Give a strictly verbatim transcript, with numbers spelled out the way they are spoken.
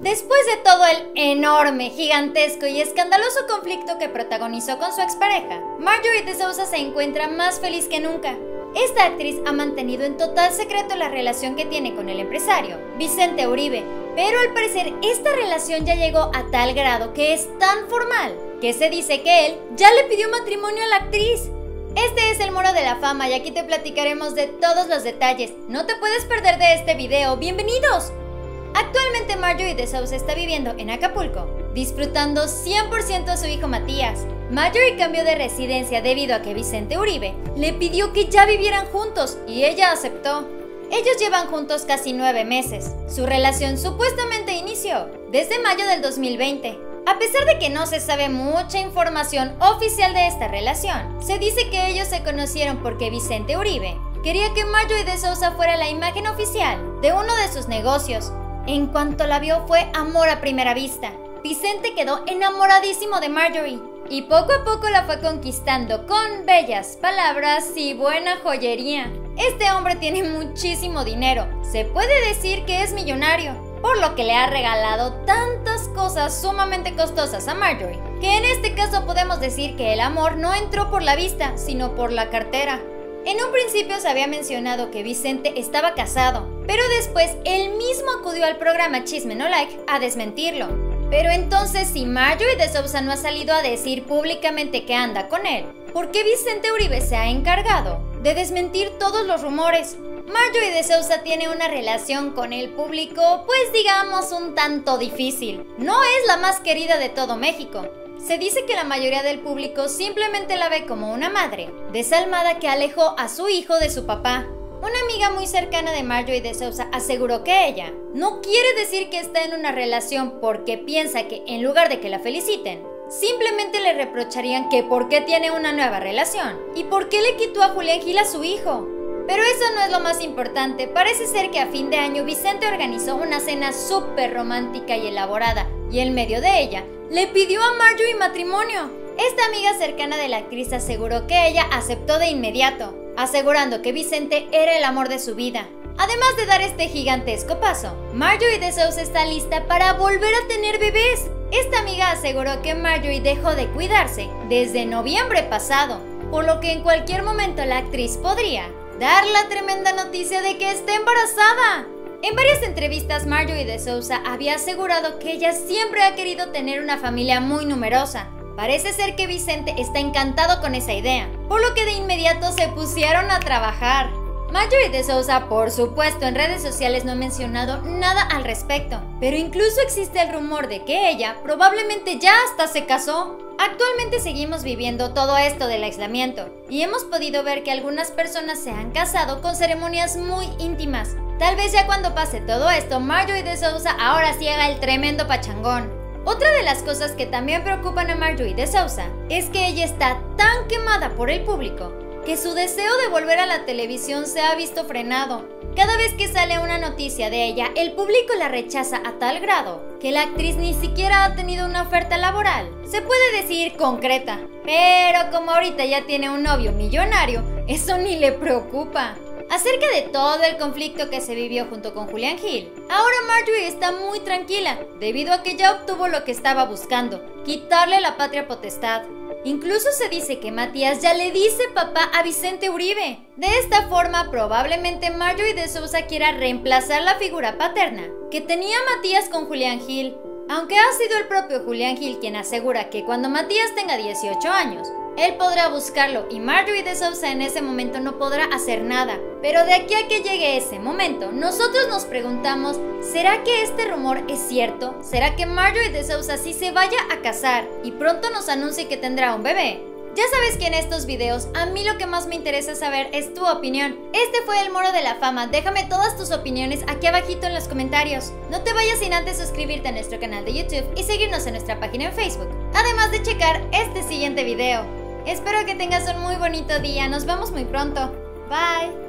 Después de todo el enorme, gigantesco y escandaloso conflicto que protagonizó con su expareja, Marjorie de Souza se encuentra más feliz que nunca. Esta actriz ha mantenido en total secreto la relación que tiene con el empresario, Vicente Uribe, pero al parecer esta relación ya llegó a tal grado que es tan formal que se dice que él ya le pidió matrimonio a la actriz. Este es el Muro de la Fama y aquí te platicaremos de todos los detalles. No te puedes perder de este video. ¡Bienvenidos! Actualmente Marjorie de Souza está viviendo en Acapulco, disfrutando cien por ciento a su hijo Matías. Marjorie cambió de residencia debido a que Vicente Uribe le pidió que ya vivieran juntos y ella aceptó. Ellos llevan juntos casi nueve meses. Su relación supuestamente inició desde mayo del dos mil veinte. A pesar de que no se sabe mucha información oficial de esta relación, se dice que ellos se conocieron porque Vicente Uribe quería que Marjorie de Souza fuera la imagen oficial de uno de sus negocios. En cuanto la vio fue amor a primera vista. Vicente quedó enamoradísimo de Marjorie y poco a poco la fue conquistando con bellas palabras y buena joyería. Este hombre tiene muchísimo dinero, se puede decir que es millonario, por lo que le ha regalado tantas cosas sumamente costosas a Marjorie, que en este caso podemos decir que el amor no entró por la vista, sino por la cartera. En un principio se había mencionado que Vicente estaba casado, pero después él mismo acudió al programa Chisme No Like a desmentirlo. Pero entonces, si Marjorie de Souza no ha salido a decir públicamente que anda con él, ¿por qué Vicente Uribe se ha encargado de desmentir todos los rumores? Marjorie de Souza tiene una relación con el público, pues digamos un tanto difícil. No es la más querida de todo México. Se dice que la mayoría del público simplemente la ve como una madre desalmada que alejó a su hijo de su papá. Una amiga muy cercana de Marjorie de Souza aseguró que ella no quiere decir que está en una relación porque piensa que en lugar de que la feliciten, simplemente le reprocharían que por qué tiene una nueva relación y por qué le quitó a Julián Gil a su hijo. Pero eso no es lo más importante. Parece ser que a fin de año Vicente organizó una cena súper romántica y elaborada y en medio de ella le pidió a Marjorie matrimonio. Esta amiga cercana de la actriz aseguró que ella aceptó de inmediato, asegurando que Vicente era el amor de su vida. Además de dar este gigantesco paso, Marjorie de Souza está lista para volver a tener bebés. Esta amiga aseguró que Marjorie dejó de cuidarse desde noviembre pasado, por lo que en cualquier momento la actriz podría dar la tremenda noticia de que está embarazada. En varias entrevistas Marjorie de Souza había asegurado que ella siempre ha querido tener una familia muy numerosa. Parece ser que Vicente está encantado con esa idea, por lo que de inmediato se pusieron a trabajar. Marjorie de Souza, por supuesto, en redes sociales no ha mencionado nada al respecto, pero incluso existe el rumor de que ella probablemente ya hasta se casó. Actualmente seguimos viviendo todo esto del aislamiento y hemos podido ver que algunas personas se han casado con ceremonias muy íntimas. Tal vez ya cuando pase todo esto, Marjorie de Souza ahora sí haga el tremendo pachangón. Otra de las cosas que también preocupan a Marjorie de Souza es que ella está tan quemada por el público que su deseo de volver a la televisión se ha visto frenado. Cada vez que sale una noticia de ella, el público la rechaza a tal grado que la actriz ni siquiera ha tenido una oferta laboral, se puede decir concreta. Pero como ahorita ya tiene un novio millonario, eso ni le preocupa. Acerca de todo el conflicto que se vivió junto con Julián Gil, ahora Marjorie está muy tranquila, debido a que ya obtuvo lo que estaba buscando, quitarle la patria potestad. Incluso se dice que Matías ya le dice papá a Vicente Uribe. De esta forma, probablemente Marjorie de Souza quiera reemplazar la figura paterna que tenía Matías con Julián Gil, aunque ha sido el propio Julián Gil quien asegura que cuando Matías tenga dieciocho años, él podrá buscarlo y Marjorie de Souza en ese momento no podrá hacer nada. Pero de aquí a que llegue ese momento, nosotros nos preguntamos, ¿será que este rumor es cierto? ¿Será que Marjorie de Souza sí se vaya a casar y pronto nos anuncie que tendrá un bebé? Ya sabes que en estos videos a mí lo que más me interesa saber es tu opinión. Este fue el Muro de la Fama. Déjame todas tus opiniones aquí abajito en los comentarios. No te vayas sin antes suscribirte a nuestro canal de YouTube y seguirnos en nuestra página en Facebook, además de checar este siguiente video. Espero que tengas un muy bonito día. Nos vemos muy pronto. Bye.